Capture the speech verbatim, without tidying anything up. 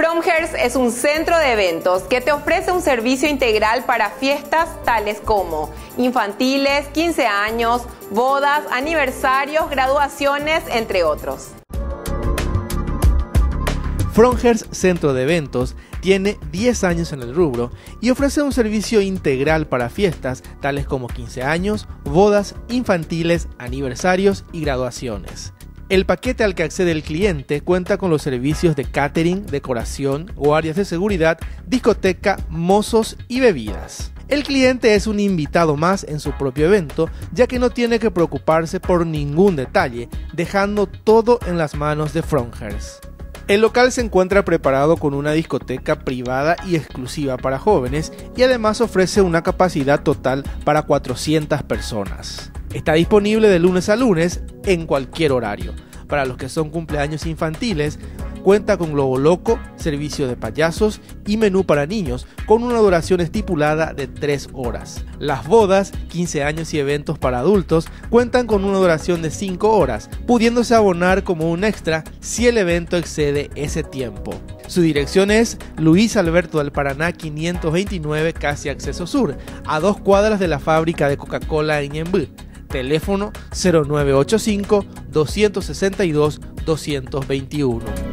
Fromgers es un centro de eventos que te ofrece un servicio integral para fiestas tales como infantiles, quince años, bodas, aniversarios, graduaciones, entre otros. Fromgers Centro de Eventos tiene diez años en el rubro y ofrece un servicio integral para fiestas tales como quince años, bodas, infantiles, aniversarios y graduaciones. El paquete al que accede el cliente cuenta con los servicios de catering, decoración, guardias de seguridad, discoteca, mozos y bebidas. El cliente es un invitado más en su propio evento, ya que no tiene que preocuparse por ningún detalle, dejando todo en las manos de Fromgers. El local se encuentra preparado con una discoteca privada y exclusiva para jóvenes y además ofrece una capacidad total para cuatrocientas personas. Está disponible de lunes a lunes en cualquier horario. Para los que son cumpleaños infantiles, cuenta con globo loco, servicio de payasos y menú para niños con una duración estipulada de tres horas. Las bodas, quince años y eventos para adultos cuentan con una duración de cinco horas, pudiéndose abonar como un extra si el evento excede ese tiempo. Su dirección es Luis Alberto del Paraná quinientos veintinueve, casi Acceso Sur, a dos cuadras de la fábrica de Coca-Cola en Ñemby. Teléfono cero nueve ocho cinco, dos seis dos, dos dos uno.